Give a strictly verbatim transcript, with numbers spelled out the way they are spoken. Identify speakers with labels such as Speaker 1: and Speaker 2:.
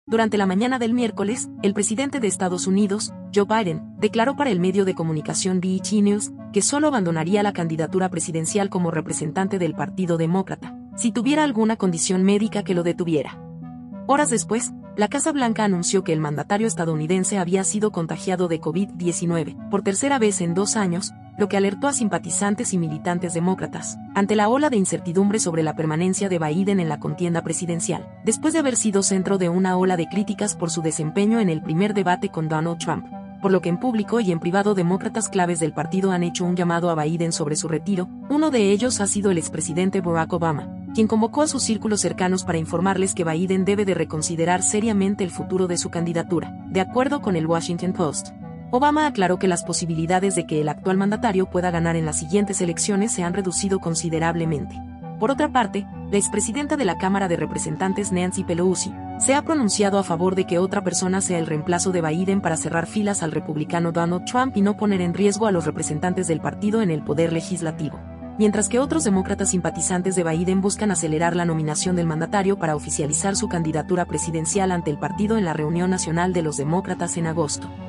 Speaker 1: Durante la mañana del miércoles, el presidente de Estados Unidos, Joe Biden, declaró para el medio de comunicación B E T News que solo abandonaría la candidatura presidencial como representante del Partido Demócrata, si tuviera alguna condición médica que lo detuviera. Horas después, la Casa Blanca anunció que el mandatario estadounidense había sido contagiado de COVID diecinueve por tercera vez en dos años, lo que alertó a simpatizantes y militantes demócratas, ante la ola de incertidumbre sobre la permanencia de Biden en la contienda presidencial, después de haber sido centro de una ola de críticas por su desempeño en el primer debate con Donald Trump, por lo que en público y en privado demócratas claves del partido han hecho un llamado a Biden sobre su retiro. Uno de ellos ha sido el expresidente Barack Obama, quien convocó a sus círculos cercanos para informarles que Biden debe de reconsiderar seriamente el futuro de su candidatura, de acuerdo con el Washington Post. Obama aclaró que las posibilidades de que el actual mandatario pueda ganar en las siguientes elecciones se han reducido considerablemente. Por otra parte, la expresidenta de la Cámara de Representantes Nancy Pelosi se ha pronunciado a favor de que otra persona sea el reemplazo de Biden para cerrar filas al republicano Donald Trump y no poner en riesgo a los representantes del partido en el poder legislativo. Mientras que otros demócratas simpatizantes de Biden buscan acelerar la nominación del mandatario para oficializar su candidatura presidencial ante el partido en la reunión nacional de los demócratas en agosto.